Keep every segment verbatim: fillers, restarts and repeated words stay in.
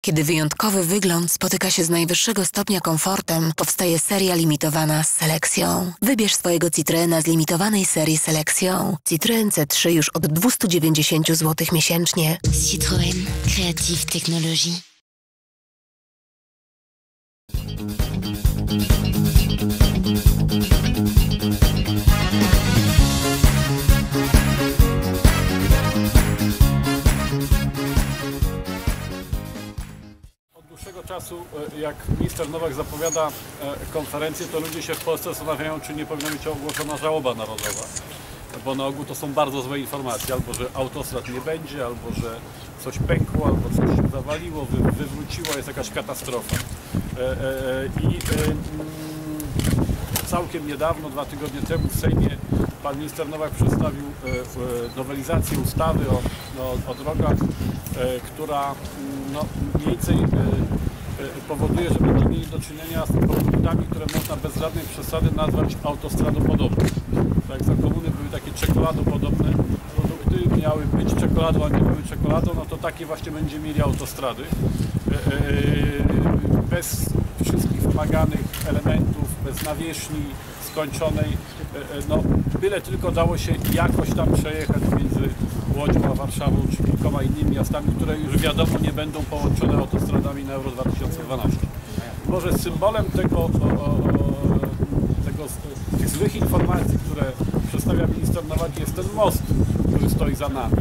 Kiedy wyjątkowy wygląd spotyka się z najwyższego stopnia komfortem, powstaje seria limitowana z selekcją. Wybierz swojego Citroena z limitowanej serii selekcją. Citroen C trzy już od dwieście dziewięćdziesiąt złotych miesięcznie. Citroën, Creative Technologie. Od dłuższego czasu, jak minister Nowak zapowiada konferencję, to ludzie się w Polsce zastanawiają, czy nie powinna być ogłoszona żałoba narodowa. Bo na ogół to są bardzo złe informacje, albo że autostrad nie będzie, albo że coś pękło, albo coś się zawaliło, wy, wywróciło, jest jakaś katastrofa. E, e, I e, całkiem niedawno, dwa tygodnie temu w Sejmie pan minister Nowak przedstawił e, e, nowelizację ustawy o, no, o drogach, e, która no, mniej więcej e, powoduje, że będziemy mieli do czynienia z produktami, które można bez żadnej przesady nazwać autostradopodobne. Tak, za komuny były takie czekoladopodobne produkty, miały być czekoladą, a nie były czekoladą, no to takie właśnie będziemy mieli autostrady. Bez wszystkich wymaganych elementów, bez nawierzchni skończonej, no byle tylko dało się jakoś tam przejechać między Łodzią a Warszawą czy kilkoma innymi miastami, które już wiadomo nie będą połączone autostradami na Euro dwa tysiące dwanaście. Może symbolem tego, o, o, tego, tych złych informacji, które przedstawia minister Nowak, jest ten most, który stoi za nami.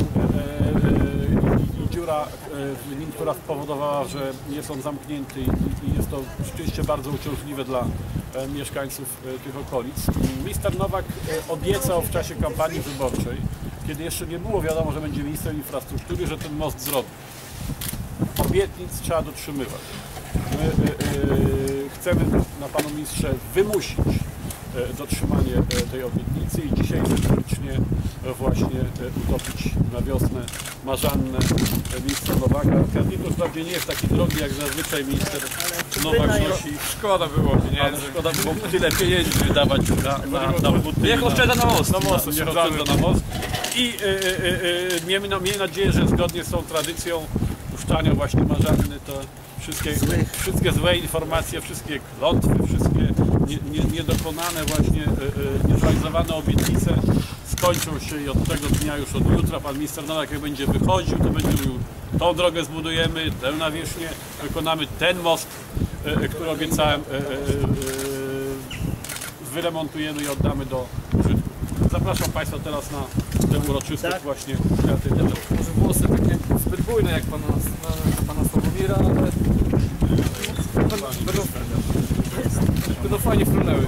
I dziura w nim, która spowodowała, że jest on zamknięty i jest to rzeczywiście bardzo uciążliwe dla mieszkańców tych okolic. Minister Nowak obiecał w czasie kampanii wyborczej, kiedy jeszcze nie było wiadomo, że będzie minister infrastruktury, że ten most zrobi. Obietnic trzeba dotrzymywać. My yy, chcemy na panu ministrze wymusić yy, dotrzymanie yy, tej obietnicy i dzisiaj symbolicznie yy, właśnie yy, utopić na wiosnę marzannę yy, ministra Nowaka. Kadników wprawdzie nie jest taki drogi, jak zazwyczaj minister Nowak nosi. Szkoda było pieniędzy. Szkoda było tyle pieniędzy wydawać na, na, na buty. Niech oszczędza na most. Na most, niech oszczędza na most. I yy, yy, yy, miejmy, no, miejmy nadzieję, że zgodnie z tą tradycją puszczania właśnie marzanny, to wszystkie, wszystkie złe informacje, wszystkie klątwy, wszystkie nie, nie, niedokonane właśnie, yy, niezrealizowane obietnice skończą się i od tego dnia, już od jutra pan minister Nowak jak będzie wychodził, to będzie mówił, tą drogę zbudujemy, tę nawierzchnię, wykonamy ten most, yy, który obiecałem, yy, yy, wyremontujemy i oddamy do użytku. Zapraszam państwa teraz na tę uroczystość tak. Właśnie kreatywną. Może włosy takie zbyt bujne jak pana, na, pana Sławomira, ale będą, będą, będą fajnie frunęły.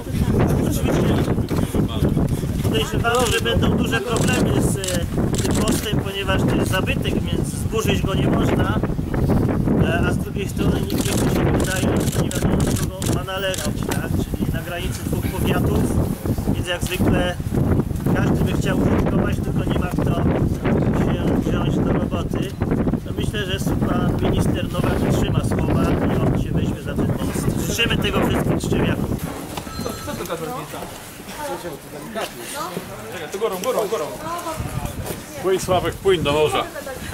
Podejrzewam, że będą duże problemy z tym mostem, ponieważ to jest zabytek, więc zburzyć go nie można, a z drugiej strony nikt nie chce się wydaje, że nie wiadomo do kogo ma należeć, tak? Czyli na granicy dwóch powiatów, więc jak zwykle każdy by chciał użytkować, tylko nie ma kto się wziąć do roboty. No myślę, że pan minister Nowak trzyma słowa i on się weźmie za ten most. Życzymy tego wszystkim Szczewiakom. Co to ta różnica? Czekaj, to górą, górą, górą. Płyń Sławek, płyń do morza.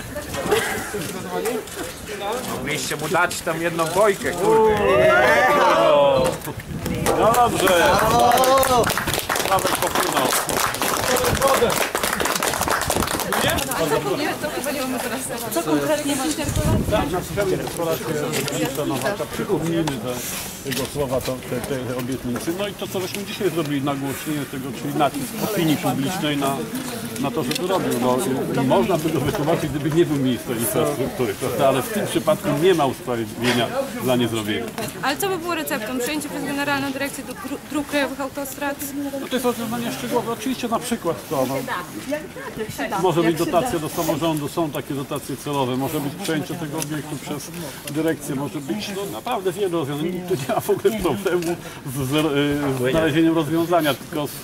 Mogliście mu dać tam jedną bojkę, kurde. No dobrze. Sławek popłynął. Co konkretnie masz? Tak, na spełnię kolację ministra Nowaka, przypomnijmy te, tego słowa, to, te, te, te obietnicy. No i to, co żeśmy dzisiaj zrobili, nagłośnienie tego, czyli nacisk opinii publicznej na, na to, że to robił. No, można by go wytłumaczyć, gdyby nie był minister infrastruktury, prawda? Ale w tym przypadku nie ma usprawiedliwienia dla niezrobienia. Ale co by było receptą? Przejęcie przez Generalną Dyrekcję Dróg Krajowych Autostrad? No to jest rozwiązanie szczegółowe. Oczywiście na przykład to. No, może być dotacja do samorządu, są takie dotacje celowe, może być przejęcie tego obiektu przez dyrekcję, może być no, naprawdę wiele rozwiązań. Tu nie ma w ogóle problemu z, z, z znalezieniem rozwiązania, tylko z,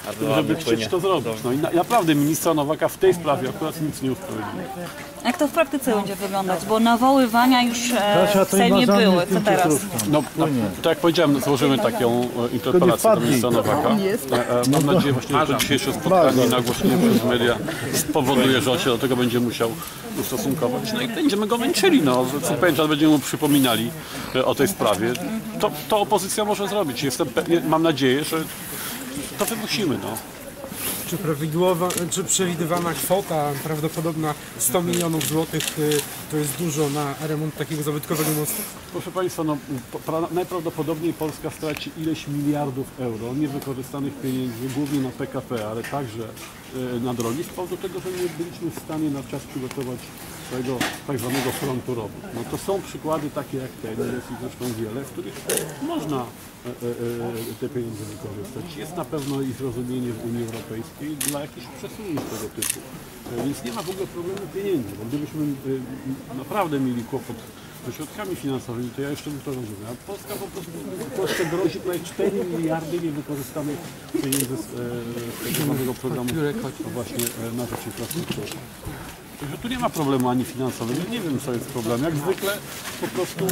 żeby chcieć to zrobić. No i na, naprawdę ministra Nowaka w tej sprawie akurat nic nie usprawiedliwia. Jak to w praktyce będzie wyglądać? Bo nawoływania już e, w Sejmie były. Co teraz? No, no, tak jak powiedziałem, złożymy taką e, interpelację do ministra Nowaka. E, e, mam nadzieję właśnie, że to dzisiejsze spotkanie i nagłośnienie przez media spowoduje, że on się do tego będzie musiał ustosunkować. No i będziemy go męczyli. No. Co pewien czas będziemy mu przypominali e, o tej sprawie. To, to opozycja może zrobić. Jestem, mam nadzieję, że to wymusimy. No. Czy, prawidłowa, czy przewidywana kwota, prawdopodobna sto milionów złotych, to jest dużo na remont takiego zabytkowego mostu? Proszę Państwa, no, pra, najprawdopodobniej Polska straci ileś miliardów euro niewykorzystanych pieniędzy, głównie na P K P, ale także y, na drogi, z powodu tego, że nie byliśmy w stanie na czas przygotować swojego tak zwanego frontu rowu. No to są przykłady takie jak ten, jest ich zresztą wiele, w których można e, e, te pieniądze wykorzystać. Jest na pewno i zrozumienie w Unii Europejskiej dla jakichś przesunięć tego typu. E, więc nie ma w ogóle problemu pieniędzy, bo gdybyśmy e, naprawdę mieli kłopot ze środkami finansowymi, to ja jeszcze bym to rozumiał. A Polska po prostu, Polsce grozi prawie cztery miliardy niewykorzystanych pieniędzy z, e, z tego nowego programu właśnie e, na rzecz infrastruktury. Także tu nie ma problemu ani finansowego, nie wiem co jest problem. Jak zwykle po prostu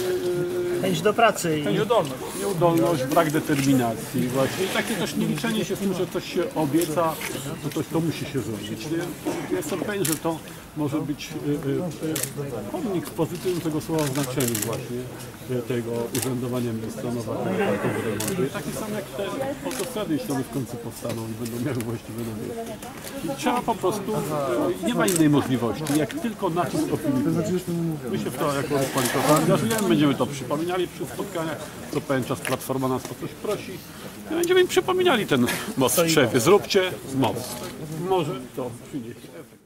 yy, Chęć do pracy. I... Nieudolność. Nieudolność, brak determinacji właśnie. I takie też nie liczenie się z tym, że coś się obieca, to coś to musi się zrobić. Nie? Ja jestem pewien, że to może być yy, yy, pomnik w pozytywnym tego słowa znaczeniu właśnie yy, tego urzędowania ministra Nowaka na parkowy remontu. I taki sam jak te autostrady, jeśli one w końcu powstaną i będą miały właściwe nawyki. I trzeba po prostu, yy, nie ma innej możliwości, jak tylko nacisk opinii. My się w to jako politycy angażujemy, będziemy to przypominali przy spotkaniach, co pewien czas Platforma nas o coś prosi. I będziemy im przypominali ten most w Trzewie. Zróbcie most. Może to przyniesie efekt.